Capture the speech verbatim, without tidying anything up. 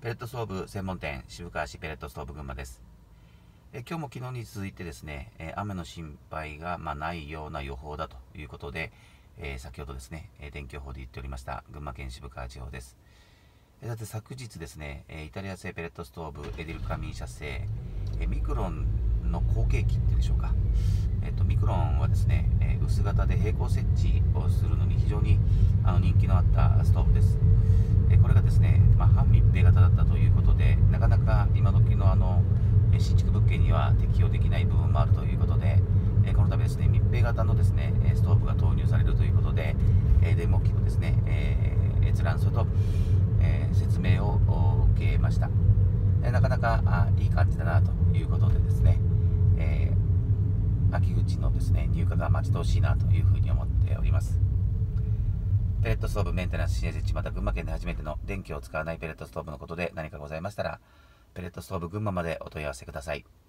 ペレットストーブ専門店渋川市ペレットストーブ群馬です。え今日も昨日に続いてですね、え雨の心配が、まあ、ないような予報だということで、えー、先ほどですね、え天気予報で言っておりました群馬県渋川地方です。えさて昨日ですね、イタリア製ペレットストーブエディルカミン社製えミクロンの後継機っていうんでしょうか、えっと、ミクロンはですね、え薄型で平行設置をするのに非常にあの人気のあったストーブです。えこれがですね、まあ、半密閉型だったということで、なかなか今時のあの新築物件には適用できない部分もあるということで、えこの度ですね、密閉型のですねストーブが投入されるということで、えデモ機のですね、えー、閲覧書と、えー、説明を受けました。えなかなかあいい感じだなということでですね、えー、秋口のですね入荷が待ち遠しいなというふうに思っております。ペレットストーブメンテナンス支援設置、また群馬県で初めての電気を使わないペレットストーブのことで何かございましたら、ペレットストーブ群馬までお問い合わせください。